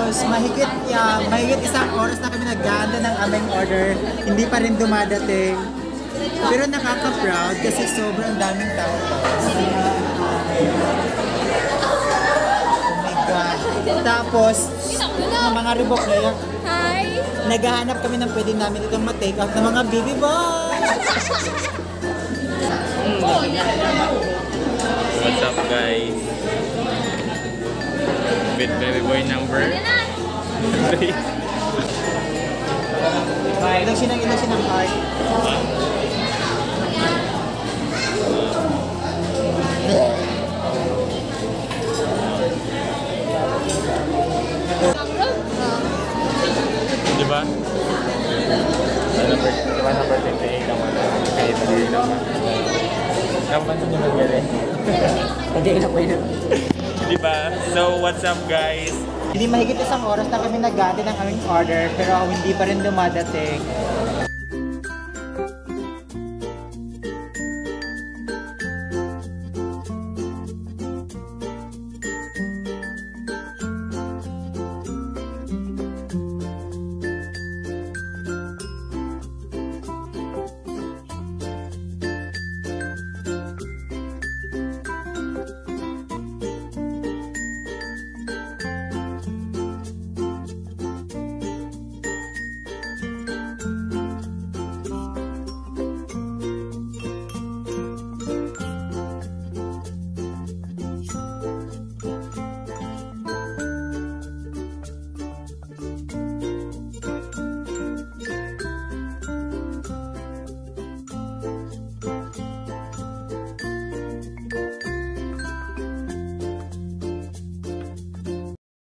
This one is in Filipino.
Tapos mahigit isang oras na kami nag-aanda ng aming order, hindi pa rin dumadating. Pero nakaka-proud kasi sobrang daming tao. Oh my God. Tapos, mga ribok na yan. Hi! Naghahanap kami ng pwede namin itong ma-take out ng mga baby boy! What's up guys? With baby boy number 3. Ilang sinang heart. Diba? Number 28 naman. Kahit na rin naman. Kapan nyo magaling? Hindi na po yun. Diba? So, what's up guys? Hindi mahigit isang oras na kami nag-aanda ng aming order pero hindi pa rin dumadating.